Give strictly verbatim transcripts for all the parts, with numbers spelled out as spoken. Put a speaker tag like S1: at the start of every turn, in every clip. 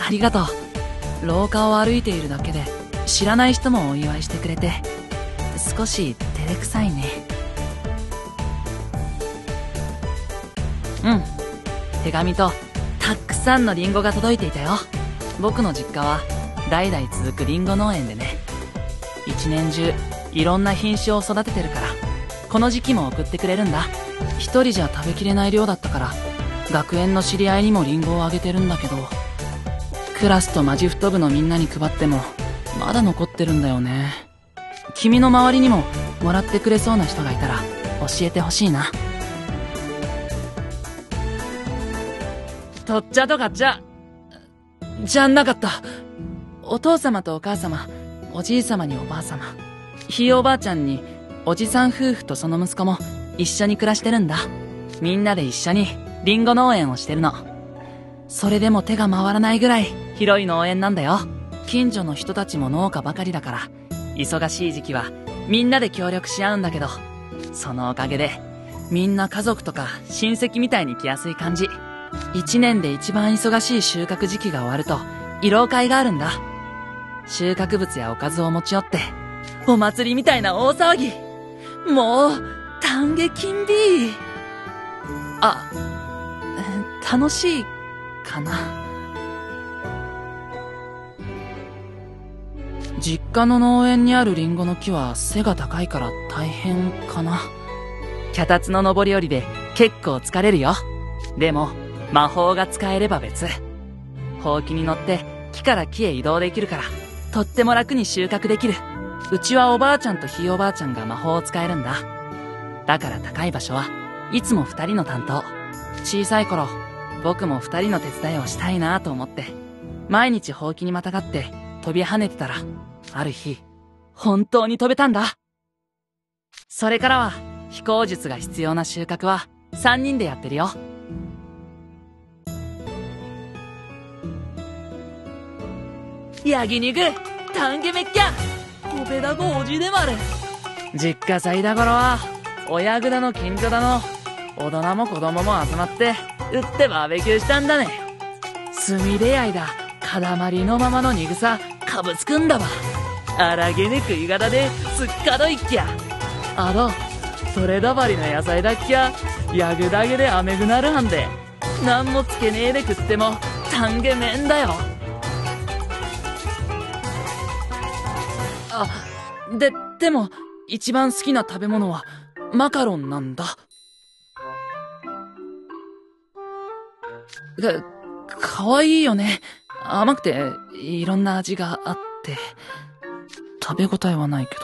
S1: ありがとう。廊下を歩いているだけで知らない人もお祝いしてくれて少し照れくさいね。うん、手紙とたくさんのリンゴが届いていたよ。僕の実家は代々続くリンゴ農園でね、一年中いろんな品種を育ててるからこの時期も送ってくれるんだ。一人じゃ食べきれない量だったから学園の知り合いにもリンゴをあげてるんだけど、クラスとマジフト部のみんなに配ってもまだ残ってるんだよね。君の周りにももらってくれそうな人がいたら教えてほしいな。とっちゃとかっちゃじゃなかった。お父様とお母様、おじい様におばあ様、ひいおばあちゃんにおじさん夫婦とその息子も一緒に暮らしてるんだ。みんなで一緒にリンゴ農園をしてるの。それでも手が回らないぐらい広い農園なんだよ。近所の人たちも農家ばかりだから忙しい時期はみんなで協力し合うんだけど、そのおかげでみんな家族とか親戚みたいに来やすい感じ。一年で一番忙しい収穫時期が終わると慰労会があるんだ。収穫物やおかずを持ち寄ってお祭りみたいな大騒ぎ。もう丹下金美。あ、楽しいかな。実家の農園にあるリンゴの木は背が高いから大変かな。脚立の上り下りで結構疲れるよ。でも魔法が使えれば別。ほうきに乗って木から木へ移動できるからとっても楽に収穫できる。うちはおばあちゃんとひいおばあちゃんが魔法を使えるんだ。だから高い場所はいつも二人の担当。小さい頃僕も二人の手伝いをしたいなと思って毎日ほうきにまたがって飛び跳ねてたら、ある日本当に飛べたんだ。それからは飛行術が必要な収穫は三人でやってるよ。ヤギ肉タンゲメッキャコペダゴおじでまる。実家祭だ頃は親具だの近所だの大人も子供も集まって売ってバーベキューしたんだね。炭で焼いだ塊のままの肉さかぶつくんだわ。あらげね食い方ですっかどいっきゃ。あのそれだばりの野菜だっきゃやぐだげであめぐなるはんでなんもつけねえで食ってもタンゲメンだよ。あ、で、でも一番好きな食べ物はマカロンなんだ。か、かわいいよね。甘くていろんな味があって食べ応えはないけど。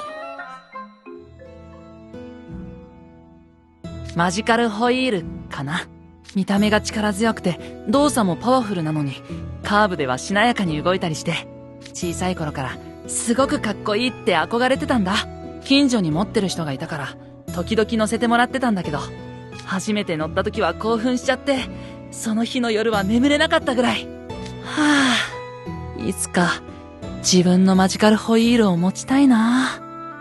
S1: マジカルホイールかな。見た目が力強くて動作もパワフルなのにカーブではしなやかに動いたりして小さい頃からすごくかっこいいって憧れてたんだ。近所に持ってる人がいたから時々乗せてもらってたんだけど、初めて乗った時は興奮しちゃってその日の夜は眠れなかったぐらい。はあ、いつか自分のマジカルホイールを持ちたいな。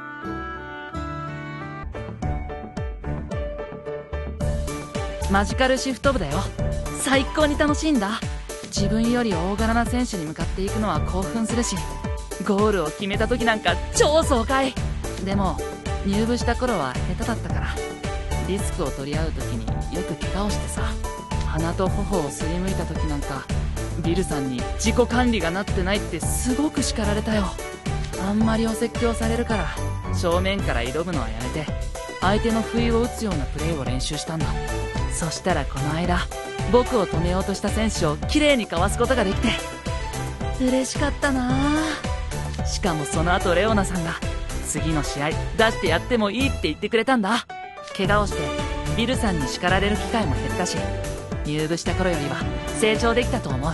S1: マジカルシフト部だよ。最高に楽しいんだ。自分より大柄な選手に向かっていくのは興奮するし、ゴールを決めた時なんか超爽快。でも入部した頃は下手だったからリスクを取り合う時によく怪我をしてさ、鼻と頬をすりむいた時なんかビルさんに自己管理がなってないってすごく叱られたよ。あんまりお説教されるから正面から挑むのはやめて相手の不意を打つようなプレーを練習したんだ。そしたらこの間僕を止めようとした選手をきれいにかわすことができて嬉しかったな。しかもその後レオナさんが次の試合出してやってもいいって言ってくれたんだ。怪我をしてビルさんに叱られる機会も減ったし入部した頃よりは成長できたと思う。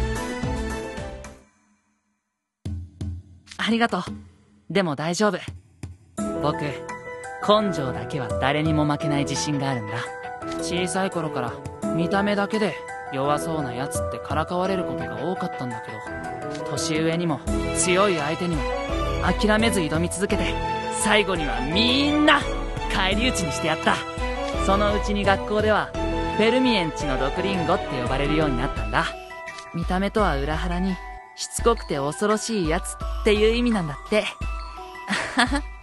S1: ありがとう。でも大丈夫。僕根性だけは誰にも負けない自信があるんだ。小さい頃から見た目だけで弱そうなやつってからかわれることが多かったんだけど、年上にも強い相手にも諦めず挑み続けて最後にはみんな返り討ちにしてやった。そのうちに学校ではフェルミエンチの毒リンゴって呼ばれるようになったんだ。 見た目とは裏腹にしつこくて恐ろしいやつっていう意味なんだって。